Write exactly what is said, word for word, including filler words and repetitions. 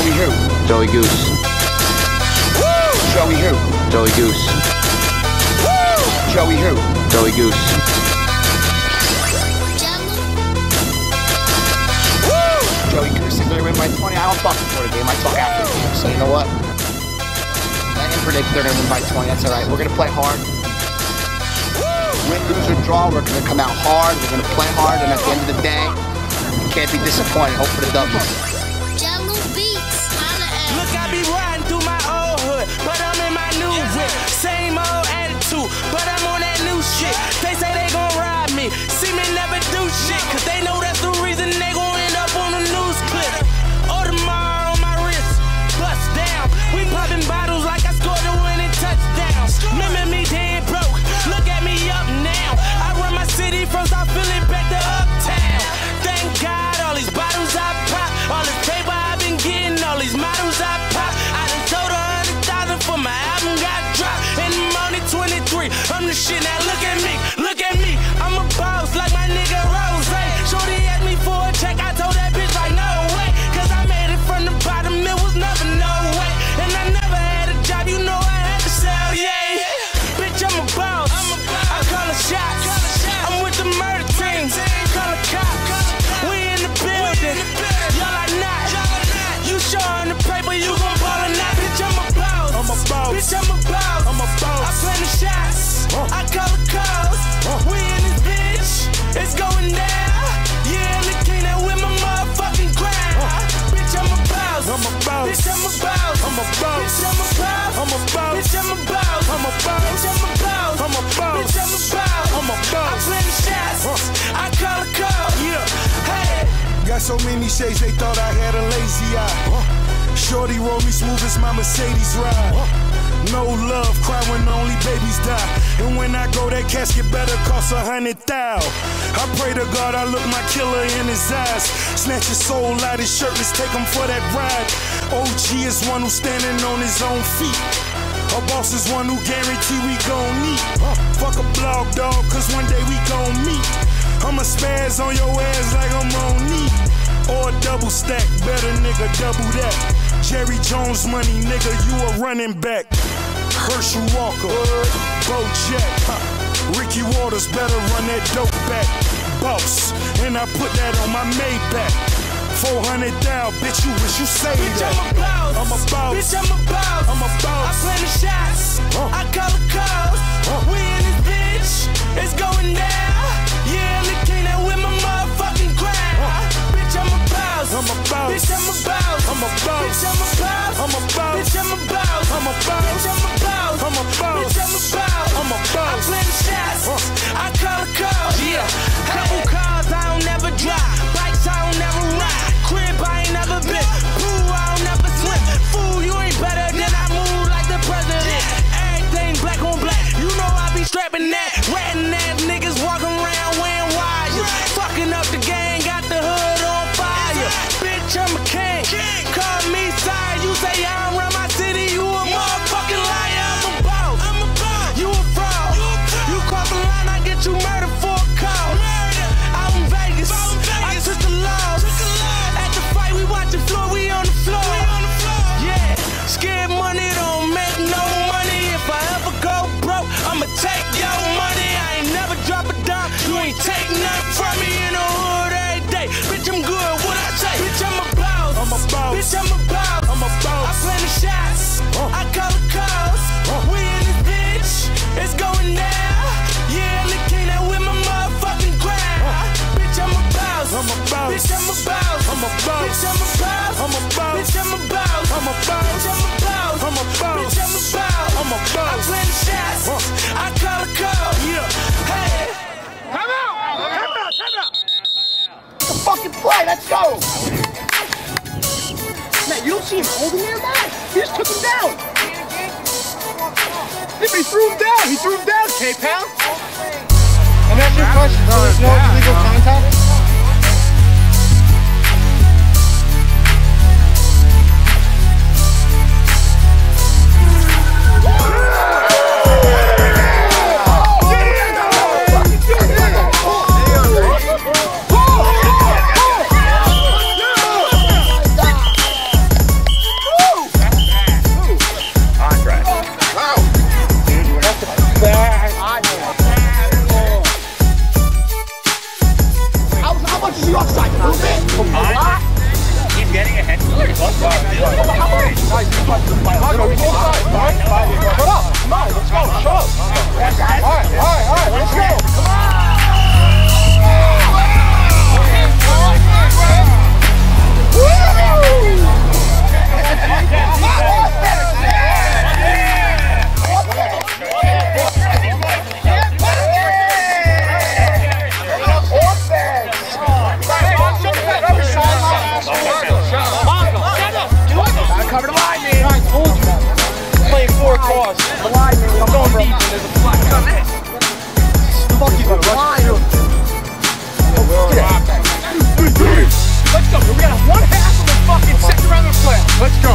Joey who? Joey Goose. Woo! Joey who? Joey Goose. Woo! Joey who? Joey Goose. Woo! Joey Goose is gonna win by twenty. I don't talk before the game, I talk after the game. So you know what? Let him predict they're gonna win by twenty, that's alright. We're gonna play hard. Win, lose, or draw, we're gonna come out hard, we're gonna play hard, and at the end of the day, you can't be disappointed. Hope for the W. Jungle Beats, holla at. Look, I be riding through my old hood, but I'm in my new whip. Same old attitude, but I'm on that new shit. They say they gon' ride me, see me never do shit, cause they know that's the reason they gon' end up on the news clip. Audemars on my wrist, bust down. We popping bottles like I scored a winning touchdown. Remember me dead broke, look at me up now. I run my city from South Philly back to Uptown. Thank God all these bottles I pop, all this paper I've been getting, all these models I pop. I done sold a hundred thousand for my album got dropped. And I'm only twenty-three, I'm the shit, now look at me, look at me. I'm a boss like my nigga Rose. Shorty asked me for a check, I told that bitch like no way, cause I made it from the bottom, it was never no way. And I never had a job, you know I had to sell, yeah. Bitch, I'm a boss, I call a shot. I'm with the murder team, call a cop. We in the building, y'all are not. You showing the paper, you gon' ball or not. Bitch, I'm a boss, I'm a boss. Bitch, I'm a boss, I'm a boss. I play the shots, I call the calls. We in this bitch, it's going down. Yeah, look king that with my motherfucking crown. Bitch, I'm a boss, I'm a boss. Bitch, I'm a boss, I'm a boss. Bitch, I'm a boss, I'm a boss. Bitch, I'm a boss, I'm a boss. Bitch, I'm a boss, I'm a boss. Bitch, I'm a boss, I'm a boss. I play the shots, I call the call. Yeah, hey. Got so many shades, they thought I had a lazy eye. Shorty roll me smooth as my Mercedes ride. No love, cry when only babies die. And when I go, that casket better cost a hundred thou. I pray to God I look my killer in his eyes. Snatch his soul out his shirt, let's take him for that ride. O G is one who's standing on his own feet. A boss is one who guarantee we gon' meet. Fuck a blog dog, cause one day we gon' meet. I'ma spaz on your ass like I'm on knee. Or a double stack, better nigga double that. Jerry Jones money, nigga, you a running back. Herschel Walker, Bo Jack, Ricky Waters, better run that dope back. Boss, and I put that on my Maybach. four hundred thousand, bitch, you wish you saved Bitch, that. I'm a boss, I'm a boss. Bitch, I'm a boss, I'm a boss. I play the shots, I call the calls. We in this bitch, it's going down. Yeah, look king that with my motherfucking crown. Bitch, I'm a boss, I'm a boss. Bitch, I'm a boss, I'm a boss. Bitch, I'm a boss, I'm a boss. Bitch, I'm a boss, I'm a boss. Bitch, I'm a boss, I'm a boss. Bitch, I'm a boss, I'm a boss. I play the shots, I call the calls. Yeah, couple cars I don't never drive, bikes I don't never ride, crib I ain't never been, pool I don't never swim. Fool, you ain't better than I move like the president. Everything black on black, you know I be strapping that. Ratting ass niggas walking around wearing wires, fucking up the gang, got the hood on fire. Bitch, I'm a king, call me sire. You say I don't run my city, you a motherfucking liar. I'm a boss, you a fraud. You cross the line, I get you murdered for a cause. Out in Vegas, I took the laws. At the fight, we watching floor, we on the floor. Yeah, scared money don't make no money. If I ever go broke, I'ma take your money. I ain't never drop a dime, you ain't take nothing from me in the hood every day. Bitch, I'm good, what I say? Bitch, I'm a boss. I'm a boss. Bitch, I'm a boss. I'm a boss. I play the shots, I call the calls. We in this bitch, it's going down. Yeah, look king that with my motherfucking crown. Bitch, I'm a boss. I'm a boss. Bitch, I'm a boss. I'm a boss. Bitch, I'm a boss. I'm a boss. Bitch, I'm a boss. I'm a boss. Bitch, I'm a boss. I'm a boss. Bitch, I'm a boss. I'm a boss. I play the shots, I call the calls. Yeah, hey. Time out! Time out! Time out! It's a fucking play, let's go! Man, you don't see him holding there, man? He just took him down! He threw him down! He threw him down, K-Pound! I'm asking you a question, so there's no illegal contact? Cover the line, man. I told you that. Playing four across. The line, man. I'm going deep, and there's a flat cut. Fuck you, the line. Let's go. We got one half of the fucking second round of the play. Let's go.